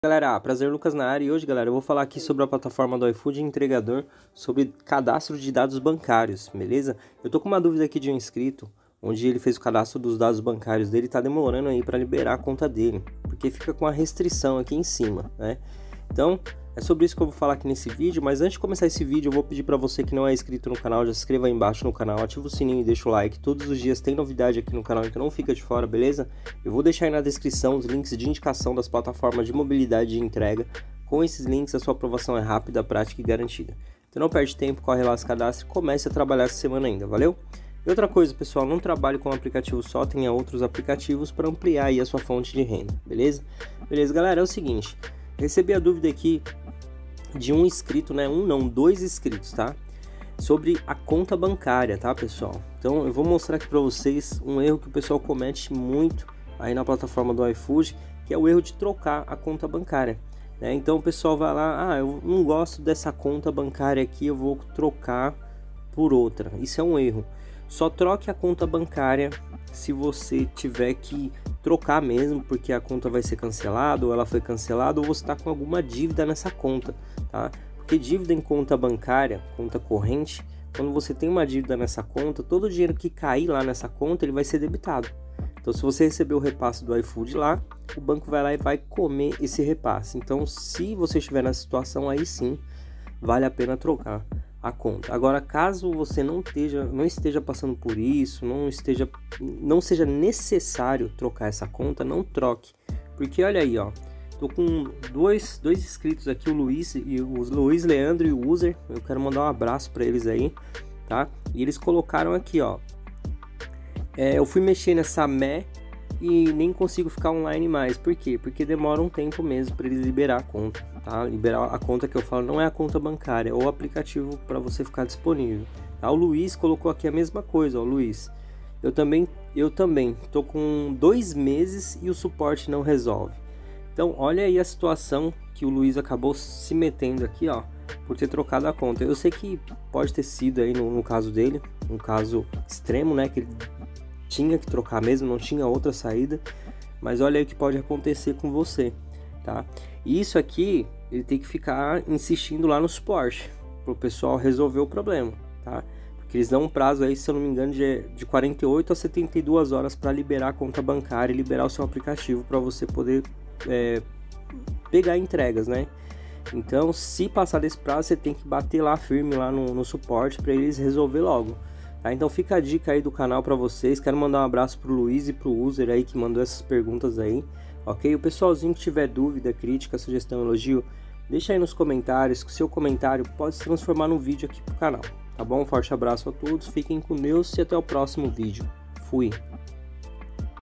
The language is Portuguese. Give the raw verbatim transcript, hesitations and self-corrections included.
Galera, prazer, Lucas na área, e hoje, galera, eu vou falar aqui sobre a plataforma do iFood Entregador, sobre cadastro de dados bancários, beleza? Eu tô com uma dúvida aqui de um inscrito, onde ele fez o cadastro dos dados bancários dele, tá demorando aí para liberar a conta dele, porque fica com a restrição aqui em cima, né? Então, é sobre isso que eu vou falar aqui nesse vídeo, mas antes de começar esse vídeo, eu vou pedir para você que não é inscrito no canal, já se inscreva aí embaixo no canal, ativa o sininho e deixa o like. Todos os dias tem novidade aqui no canal, então não fica de fora, beleza? Eu vou deixar aí na descrição os links de indicação das plataformas de mobilidade e entrega. Com esses links, a sua aprovação é rápida, prática e garantida. Então não perde tempo, corre lá, se cadastre e comece a trabalhar essa semana ainda, valeu? E outra coisa, pessoal, não trabalhe com um aplicativo só, tenha outros aplicativos para ampliar aí a sua fonte de renda, beleza? Beleza, galera, é o seguinte, recebi a dúvida aqui de um inscrito, né? Um não, dois inscritos, tá? Sobre a conta bancária, tá, pessoal? Então eu vou mostrar aqui para vocês um erro que o pessoal comete muito aí na plataforma do iFood, que é o erro de trocar a conta bancária, né? Então o pessoal vai lá, ah, eu não gosto dessa conta bancária aqui, eu vou trocar por outra. Isso é um erro. Só troque a conta bancária se você tiver que trocar mesmo, porque a conta vai ser cancelada, ou ela foi cancelada, ou você está com alguma dívida nessa conta, tá? Porque dívida em conta bancária, conta corrente, quando você tem uma dívida nessa conta, todo o dinheiro que cair lá nessa conta, ele vai ser debitado. Então, se você receber o repasse do iFood lá, o banco vai lá e vai comer esse repasse. Então, se você estiver nessa situação, aí sim, vale a pena trocar a conta. Agora, caso você não esteja, não esteja passando por isso, não esteja, não seja necessário trocar essa conta, não troque, porque olha aí, ó, tô com dois, dois inscritos aqui, o Luiz e o Luiz Leandro e o User. Eu quero mandar um abraço para eles aí, tá? E eles colocaram aqui, ó, é, eu fui mexer nessa M E e nem consigo ficar online mais. Por quê? Porque demora um tempo mesmo para eles liberar a conta, tá? Liberar a conta que eu falo não é a conta bancária, é o aplicativo para você ficar disponível, tá? O Luiz colocou aqui a mesma coisa, ó, Luiz. Eu também, eu também tô com dois meses e o suporte não resolve. Então, olha aí a situação que o Luiz acabou se metendo aqui, ó, por ter trocado a conta. Eu sei que pode ter sido aí no, no caso dele, um caso extremo, né? Que ele tinha que trocar mesmo, não tinha outra saída, mas olha aí o que pode acontecer com você, tá? E isso aqui, ele tem que ficar insistindo lá no suporte, para o pessoal resolver o problema, tá? Porque eles dão um prazo aí, se eu não me engano, de, de quarenta e oito a setenta e duas horas para liberar a conta bancária e liberar o seu aplicativo para você poder é, pegar entregas, né? Então, se passar desse prazo, você tem que bater lá firme lá no, no suporte para eles resolver logo. Tá, então fica a dica aí do canal para vocês. Quero mandar um abraço pro Luiz e pro User aí que mandou essas perguntas aí, ok? O pessoalzinho que tiver dúvida, crítica, sugestão, elogio, deixa aí nos comentários, que o seu comentário pode se transformar num vídeo aqui pro canal, tá bom? Um forte abraço a todos, fiquem com Deus e até o próximo vídeo. Fui!